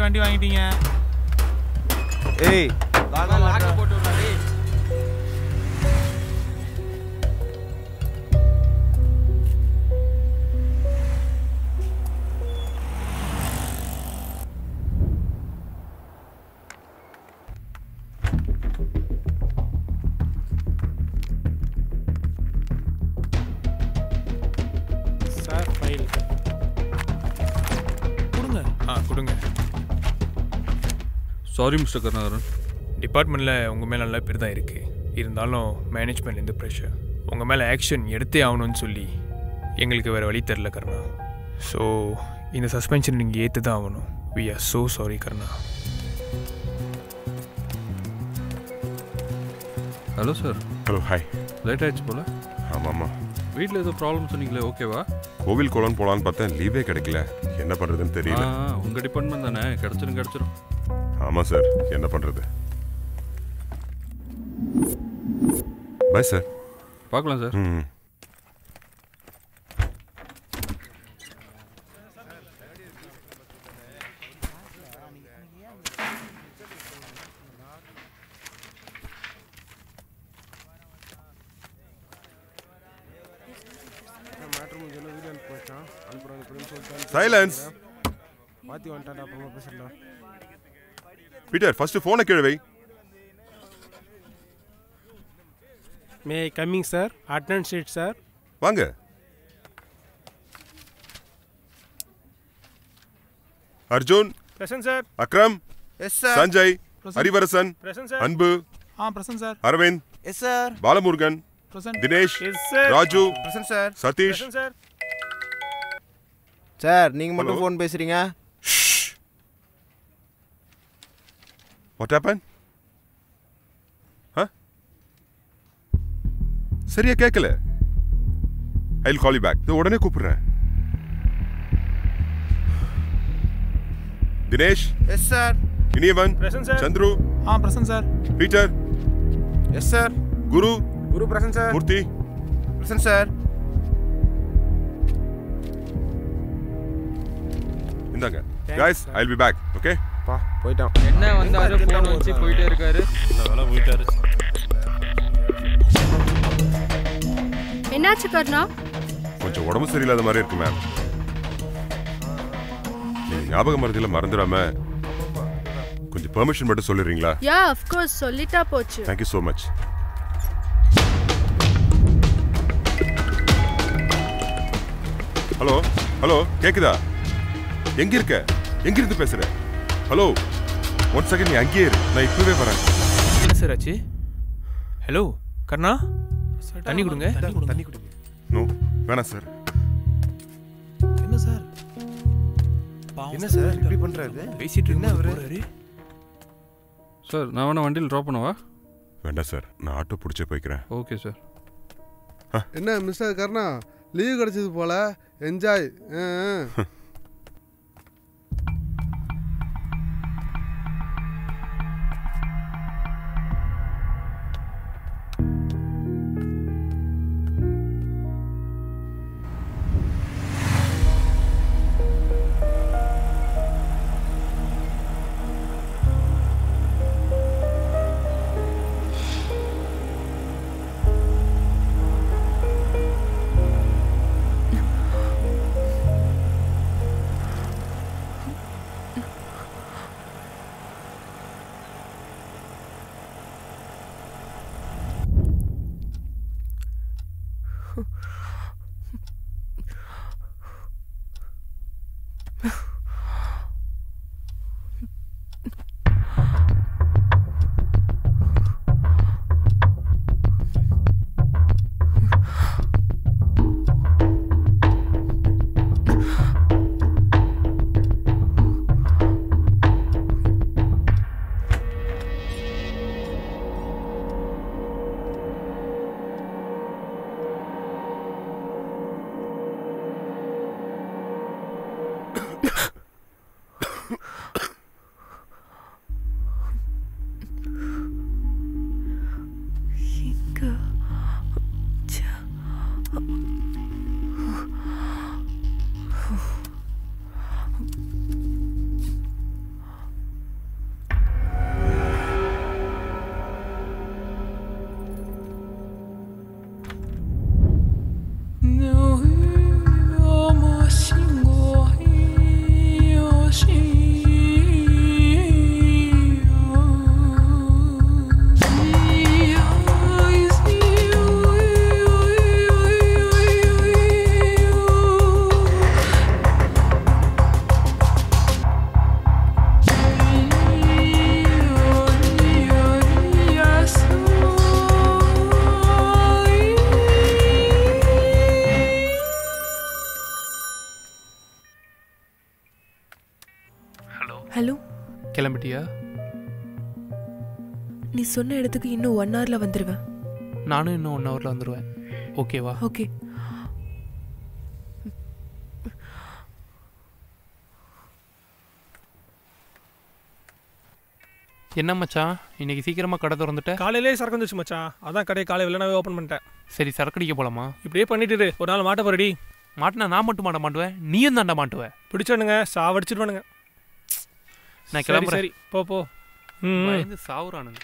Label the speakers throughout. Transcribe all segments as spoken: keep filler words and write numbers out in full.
Speaker 1: வண்டி வாங்கிட்டீங்க.
Speaker 2: ஏய்
Speaker 1: லாக் லாக் போட்டு விடுறா டேய்.
Speaker 3: சார் ஃபைல் கொடுங்க.
Speaker 4: ஆ கொடுங்க.
Speaker 5: Sorry mister Karunakaran.
Speaker 4: டிபார்ட்மெண்ட்டில் உங்கள் மேலே நல்ல பேர் தான் இருக்குது. இருந்தாலும் மேனேஜ்மெண்ட்லேருந்து ப்ரெஷர். உங்கள் மேலே ஆக்ஷன் எடுத்தே ஆகணும்னு சொல்லி எங்களுக்கு வேறு வழி தெரில கருணா. ஸோ இந்த சஸ்பென்ஷன் நீங்கள் ஏற்று தான் ஆகணும். We are so sorry Karuna.
Speaker 5: Hello sir.
Speaker 6: Hello hi.
Speaker 5: Late ஆகிடுச்சு போல்.
Speaker 6: ஆமாம்மா.
Speaker 5: வீட்டில் ஏதோ ப்ராப்ளம் சொன்னீங்களே, ஓகேவா?
Speaker 6: கோவில் கோலம் போகலான்னு பார்த்தேன், லீவே கிடைக்கல. என்ன பண்ணுறதுன்னு தெரியல.
Speaker 5: உங்கள் டிபார்ட்மெண்ட் தானே, கிடச்சிரும் கிடச்சிரும்.
Speaker 6: ஆமாம் சார், என்ன பண்ணுறது? Bye sir.
Speaker 5: பார்க்கலாம் சார்.
Speaker 6: ம் சைலன்ஸ்.
Speaker 7: மாத்தி வந்துட்டாடா, அப்புறமா பேசலாம்.
Speaker 6: பீட்டர் ஃபர்ஸ்ட் ஃபோனை கீழே வை.
Speaker 3: May coming sir. Attendance sheet sir.
Speaker 6: வாங்க. Arjun.
Speaker 1: Present sir.
Speaker 6: Akram.
Speaker 2: Yes sir.
Speaker 6: Sanjay. Harivarasan.
Speaker 1: Present sir.
Speaker 6: Anbu.
Speaker 1: ஆ present sir.
Speaker 6: Aravind.
Speaker 2: Yes sir.
Speaker 6: Balamurugan.
Speaker 1: Present.
Speaker 6: Dinesh.
Speaker 1: Yes sir.
Speaker 6: Raju.
Speaker 2: Present sir.
Speaker 6: Sathish.
Speaker 1: Present sir.
Speaker 2: Sir நீங்க மட்டும் ஃபோன் பேசுறீங்க.
Speaker 6: What happened? Huh? சரியா கேட்கல. I'll call you back. இதோ உடனே கூப்பிடுறேன். Dinesh.
Speaker 2: Yes sir.
Speaker 6: Iniyavan.
Speaker 1: Present sir.
Speaker 6: Chandru.
Speaker 1: ஆ present sir.
Speaker 6: Peter.
Speaker 2: Yes sir.
Speaker 6: Guru.
Speaker 7: Guru present sir.
Speaker 6: Murthy.
Speaker 2: Present sir.
Speaker 6: இந்தாங்க. Guys, I'll be back. Okay?
Speaker 7: பா போய்ட்டான்.
Speaker 1: என்ன வந்தாரு ஃபோன் வச்சு போயிட்டே இருக்காரு.
Speaker 3: இந்த வேலை போயிட்டாரு.
Speaker 8: என்னாச்சு கர்ணா?
Speaker 6: கொஞ்சம் உடம்பு சரியில்லாத மாதிரி இருக்கு மேம். நீங்க ஞாபக மறதியில மறந்துடாம கொஞ்சம் பெர்மிஷன் மட்டும் சொல்லிடுறீங்களா?
Speaker 8: யா ஆஃப் கோர்ஸ், சொல்லிட்டா போச்சு.
Speaker 6: Thank you so much. Hello hello கேக்குதா? எங்க இருக்க? எங்க இருந்து பேசுற? ஹலோ ஒன் செகண்ட், நீ அங்கேயே இரு, நான் இப்பவே வரேன்.
Speaker 4: என்ன சார் ஆச்சு? ஹலோ கர்ணா, தண்ணி கொடுங்க.
Speaker 7: தண்ணி குடிங்க.
Speaker 6: நோ வேணாம் சார்.
Speaker 3: என்ன சார்?
Speaker 7: என்ன சார் இப்படி பண்றாரு?
Speaker 4: பேசிட்டு என்ன அவரு?
Speaker 5: சார் நான் வேணா வண்டியில் ட்ராப் பண்ணவா?
Speaker 6: வேண்டாம் சார், நான் ஆட்டோ பிடிச்சே போய்க்கிறேன்.
Speaker 5: Okay sir.
Speaker 9: என்ன மிஸ்டர் கர்ணா, லீவ் கிடைச்சது போல, என்ஜாய்.
Speaker 4: கிளம்பிட்டியா?
Speaker 10: நீ சொன்ன இடத்துக்கு இன்னும் ஒன் ஹவர்ல வந்துடுவேன்.
Speaker 4: நானும் இன்னும் ஒன் ஹவரில் வந்துடுவேன். ஓகேவா?
Speaker 10: ஓகே.
Speaker 4: என்ன மச்சான் இன்னைக்கு சீக்கிரமாக கடை திறந்துட்ட?
Speaker 3: காலையிலே சரக்கு வந்துச்சு மச்சான், அதான் கடையை காலை வெள்ளனாவே ஓப்பன் பண்ணிட்டேன்.
Speaker 4: சரி சரக்கடிக்க போலாமா?
Speaker 3: இப்படியே பண்ணிட்டு ஒரு நாள் மாட்ட போறடி.
Speaker 4: மாட்டினா நான் மட்டும் மாட்ட மாட்டுவேன், நீயும் தாண்டா மாட்டுவேன்.
Speaker 3: பிடிச்சானுங்க சாவடிச்சிடுவானுங்க.
Speaker 4: நான் கிளம்புறேன்.
Speaker 3: சரி போ போ. ம்
Speaker 4: சாவுறானுங்க.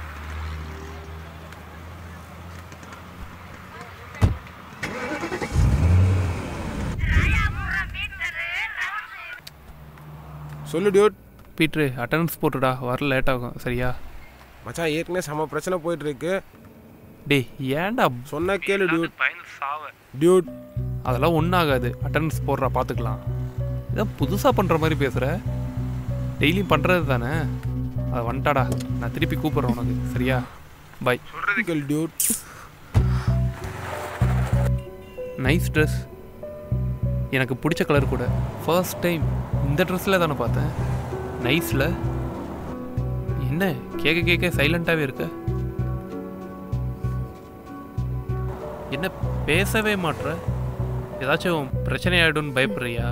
Speaker 7: சொல்லு டியூட்.
Speaker 4: பீட்ரு அட்டெண்டன்ஸ் போட்டுடா, வர லேட் ஆகும். சரியா
Speaker 7: மச்சான்? ஏற்கனவே செம பிரச்சனை போயிட்டு இருக்கு.
Speaker 4: டேய் ஏன்டா
Speaker 7: சொன்ன கேளு டியூட்.
Speaker 4: சாவ
Speaker 7: டியூட்
Speaker 4: அதெல்லாம் ஒன்றும் ஆகாது. அட்டெண்டன்ஸ் போடுறா பார்த்துக்கலாம். இதான் புதுசாக பண்ணுற மாதிரி பேசுகிற. டெய்லியும் பண்ணுறது தானே. அதை வந்துட்டாடா, நான் திருப்பி கூப்பிட்றேன் உனக்கு. சரியா பாய்.
Speaker 7: சொல்கிறது கேளு டியூட்.
Speaker 4: நைஸ் ட்ரெஸ், எனக்கு பிடிச்ச கலர் கூட. ஃபர்ஸ்ட் டைம் இந்த ட்ரெஸ்ஸில் தானே பார்த்தேன். நைஸில் என்ன கேட்க கேட்க சைலண்ட்டாகவே இருக்க? என்ன பேசவே மாட்ற? ஏதாச்சும் பிரச்சனை ஆகிடும்னு பயப்படுறியா?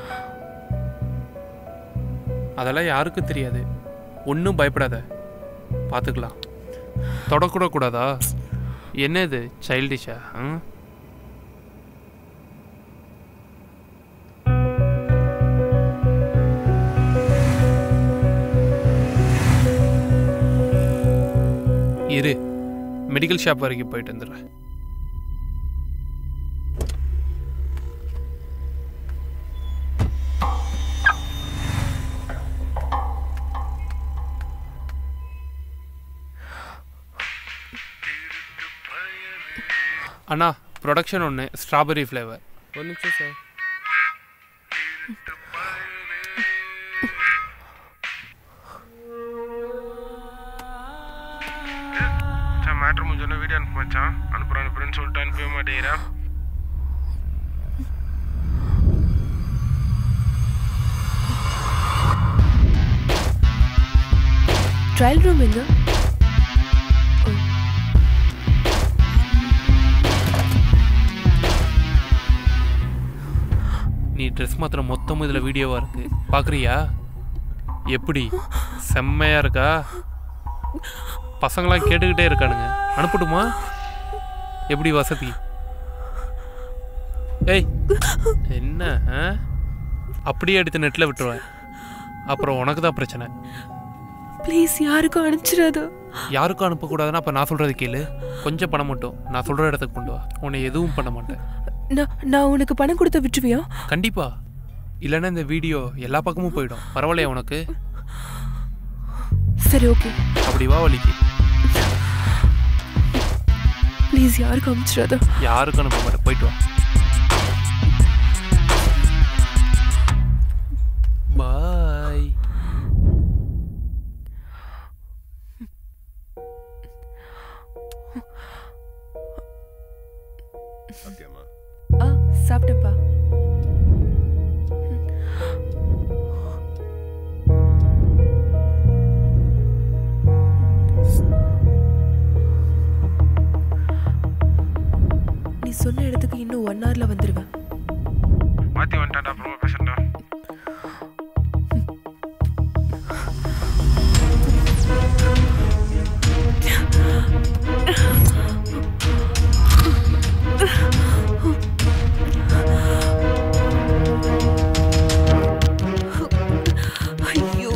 Speaker 4: அதெல்லாம் யாருக்கும் தெரியாது, ஒன்றும் பயப்படாத, பார்த்துக்கலாம். தொடக்கூட கூடாதா? என்ன இது சைல்டிஷா? ம் இரு, மெடிக்கல் ஷாப் வரைக்கும் போயிட்டு வந்துடுறேன். அண்ணா ப்ரொடக்ஷன் ஒன்று, ஸ்ட்ராபெரி ஃப்ளேவர்.
Speaker 7: ஒரு நிமிஷம் சார். மேட்ரு முடிஞ்சோன்னா வீடியோ அனுப்ப மச்சான். அனுப்புகிறேன் அனுப்புறேன்னு சொல்லிட்டு அனுப்பவே மாட்டேங்கிறா.
Speaker 10: ட்ரையல் ரூம் எங்க?
Speaker 4: நீ ட்ரெஸ் மாத்திரம் மொத்தமும் இதில் வீடியோவாக இருக்கு, பார்க்குறியா? எப்படி செம்மையா இருக்கா? பசங்களாம் கேட்டுக்கிட்டே இருக்கானுங்க. அனுப்பட்டுமா? எப்படி வசதி? ஏய் என்ன அப்படியே எடுத்து நெட்டில் விட்டுருவேன், அப்புறம் உனக்கு தான் பிரச்சனை.
Speaker 10: ப்ளீஸ் யாருக்கும் அனுப்பிச்சிடாது.
Speaker 4: யாருக்கும் அனுப்பக்கூடாதுன்னா அப்போ நான் சொல்கிறது கேளு. கொஞ்சம் பணம் மட்டும் நான் சொல்கிற இடத்துக்கு கொண்டு வா, உன்னை எதுவும் பண்ண மாட்டேன்.
Speaker 10: நான் நான் உனக்கு பணம் கொடுத்த விட்டுருவியா?
Speaker 4: கண்டிப்பா, இல்லைன்னா இந்த வீடியோ எல்லா பக்கமும் போயிடும். பரவாயில்லையா உனக்கு?
Speaker 10: சரி ஓகே.
Speaker 4: அப்படி வா வலிக்கு.
Speaker 10: ப்ளீஸ் யாருக்கும் அனுப்பிச்சிடாத.
Speaker 4: யாருக்கும் அனுப்ப மாட்டேன், போயிட்டு வா. பாய்.
Speaker 6: சாப்பிட்டியாம்மா?
Speaker 10: ஆ சாப்பிட்டேன்ப்பா. நீ சொன்ன இடத்துக்கு இன்னும் ஒன் ஹவர்ல வந்துடுவேன்.
Speaker 7: மாற்றி வந்துட்டான்டா, அப்புறமா பேசண்டா.
Speaker 10: ஐயோ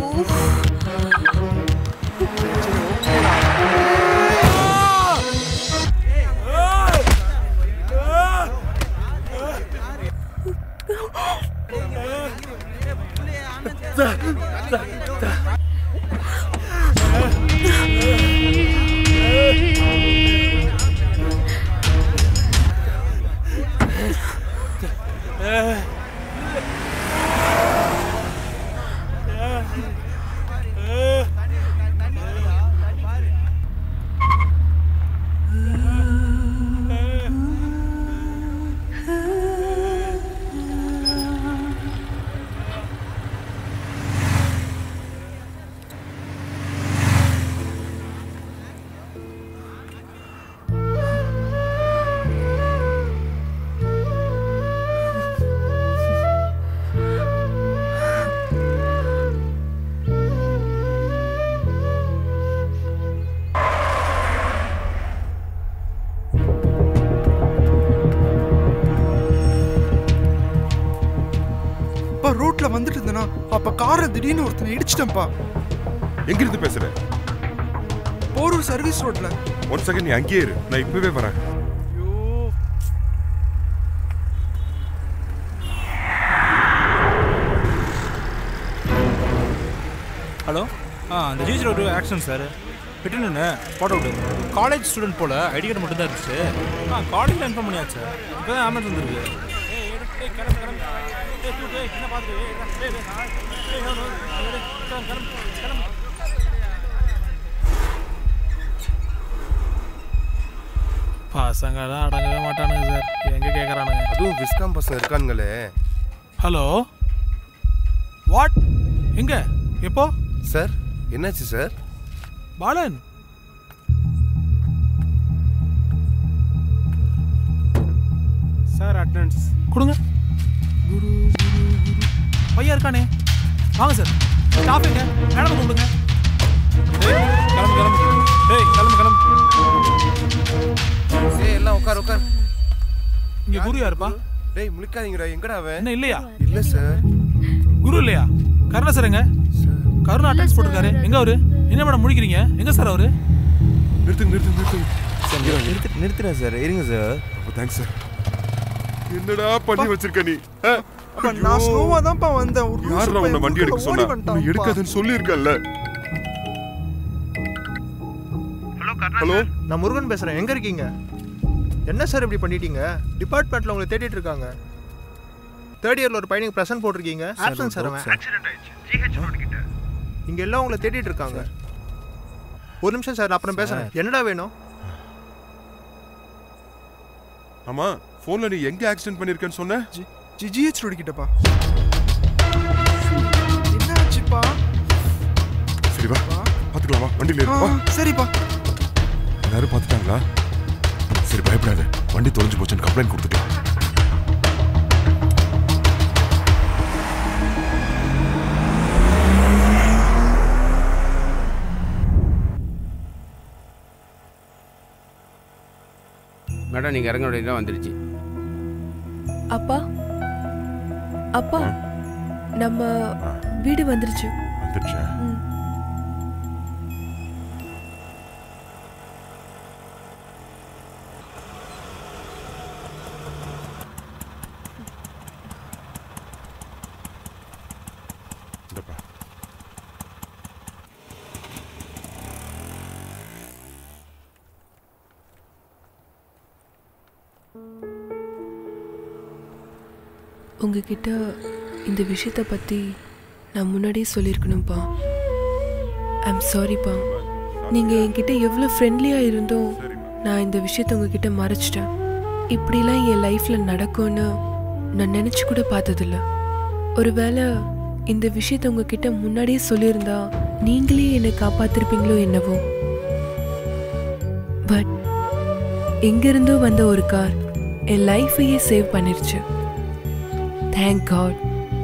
Speaker 11: அப்ப காரை திடீர்னு ஒருத்தனை இடிச்சிட்டேன்ப்பா.
Speaker 6: எங்க இருந்து பேசுற?
Speaker 11: போரூர் சர்வீஸ் ரோட்ல.
Speaker 6: ஒன் செகண்ட், நீ அங்கேயே இரு, நான் இப்பவே வரேன்.
Speaker 1: ஹலோ, ஆ அந்த ஜிஜி ரோடு ஆக்சிடென்ட் சார். பிட்டுன்னு போட்டோ விட்டு காலேஜ் ஸ்டூடெண்ட் போல் ஐடி கார்டு மட்டும் தான் இருந்துச்சு. ஆ காலேஜில் இன்ஃபார்ம் பண்ணியாச்சு. இப்போ தான் ஆம்புலன்ஸ் வந்துருக்கு.
Speaker 3: பசங்க தான் அடங்கவே மாட்டானுங்க சார். எங்கே கேட்குறானுங்க?
Speaker 2: அதுவும் விஸ்காம் பசங்க இருக்கானுங்களே.
Speaker 3: Hello, what? எங்கே? எப்போ
Speaker 2: சார்? என்னாச்சு சார்?
Speaker 3: பாலன்,
Speaker 1: சார் அட்டெண்டன்ஸ்
Speaker 3: கொடுங்க. குரு குரு குரு பையன் இருக்கானே, வாங்க சார். ஸ்டாஃப் எங்க? மேடம் கொடுங்க.
Speaker 1: கிளம்பு கிளம்பு. டேய் கிளம்பு கிளம்பு.
Speaker 2: ஏய் எல்லாம் உட்கார் உட்கார்.
Speaker 3: இங்க குரு யாருப்பா?
Speaker 2: டேய் முழிக்காதீங்கடா. எங்கடா அவன்?
Speaker 3: என்ன இல்லையா?
Speaker 2: இல்ல சார்.
Speaker 3: குரு இல்லையா? கருணா சார் எங்க? கருணா அட்டெண்டன்ஸ் போட்டுருக்காரு. எங்க அவரு? என்ன மேடம் முடிக்கிறீங்க? எங்க சார் அவரு?
Speaker 6: நிறுத்துங்க நிறுத்துங்க நிறுத்துங்க.
Speaker 2: நிறுத்து நிறுத்துறேன் சார். இருங்க சார்.
Speaker 6: Thanks sir. என்னடா பண்ணி வச்சிருக்க நீ?
Speaker 11: நான் ஸ்லோவா தான்ப்பா வந்தேன். ஒரு
Speaker 6: யாரா உன்னை வண்டி எடுக்க சொன்னா? நீ எடுக்காதன்னு சொல்லியிருக்கல.
Speaker 2: ஹலோ, நான் முருகன் பேசுறேன். எங்க இருக்கீங்க? என்ன சார் இப்படி பண்ணிட்டீங்க? டிபார்ட்மெண்ட்ல உங்களை தேடிட்டு இருக்காங்க. தேர்ட் இயர்ல ஒரு பையனுக்கு பிரசன்ட் போட்டிருக்கீங்க. Absent sir. அவன் ஆக்சிடென்ட் ஆயிடுச்சு. ஜிஹெச் ரோட் கிட்ட. இங்க எல்லாம் உங்களை தேடிட்டு இருக்காங்க. ஒரு நிமிஷம் சார், அப்புறம் பேசுறேன். என்னடா வேணும்?
Speaker 6: ஆமா, போன்ல நீ எங்க ஆக்சிடென்ட் பண்ணிருக்கேன்னு சொன்ன?
Speaker 11: ஜிஹெச் ரோட் கிட்டப்பா. என்ன ஆச்சுப்பா?
Speaker 6: சரி வா, பாத்துக்கலாம் வா. வண்டியில ஏறு வா.
Speaker 11: சரிப்பா.
Speaker 6: எல்லாரும் பாத்துட்டாங்களா? சரி பயப்படாத. வண்டி தொலைஞ்சு போச்சுன்னு கம்ப்ளைண்ட் கொடுத்துக்கலாம்.
Speaker 12: மேடம் நீங்க இறங்க வேண்டியதான் வந்துருச்சு.
Speaker 10: அப்பா அப்பா நம்ம வீடு வந்துருச்சு.
Speaker 6: வந்துருச்சா?
Speaker 10: உங்ககிட்ட இந்த விஷயத்தை பற்றி நான் முன்னாடியே சொல்லியிருக்கணும்ப்பா. ஐம் சாரிப்பா. நீங்கள் என்கிட்ட எவ்வளோ ஃப்ரெண்ட்லியாக இருந்தோம், நான் இந்த விஷயத்த உங்ககிட்ட மறைச்சிட்டேன். இப்படிலாம் என் லைஃப்பில் நடக்கும்னு நான் நினச்சி கூட பார்த்ததில்ல. ஒருவேளை இந்த விஷயத்த உங்ககிட்ட முன்னாடியே சொல்லியிருந்தா நீங்களே என்னை காப்பாற்றிருப்பீங்களோ என்னவோ. பட் எங்கிருந்தோ வந்த ஒரு கார் என் லைஃபையே சேவ் பண்ணிருச்சு. Thank God.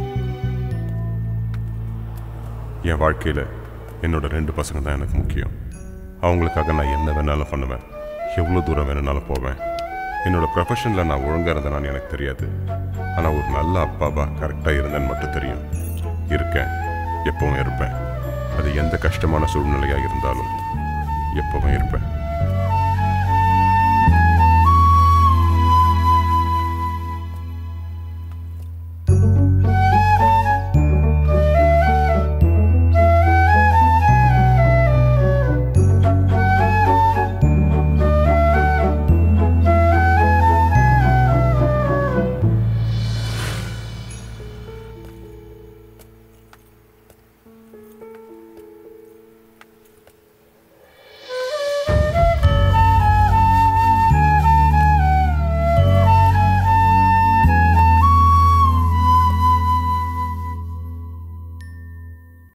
Speaker 6: என் வாழ்க்கையில் என்னோட ரெண்டு பசங்க தான் எனக்கு முக்கியம். அவங்களுக்காக நான் என்ன வேணாலும் பண்ணுவேன், எவ்வளோ தூரம் வேணுனாலும் போவேன். என்னோட ப்ரொஃபஷனில் நான் ஒழுங்காக இருந்தேனான்னு எனக்கு தெரியாது. ஆனால் ஒரு நல்ல அப்பாவா கரெக்டாக இருந்தேன்னு மட்டும் தெரியும். இருக்கேன், எப்பவும் இருப்பேன். அது எந்த கஷ்டமான சூழ்நிலையாக இருந்தாலும் எப்பவும் இருப்பேன்.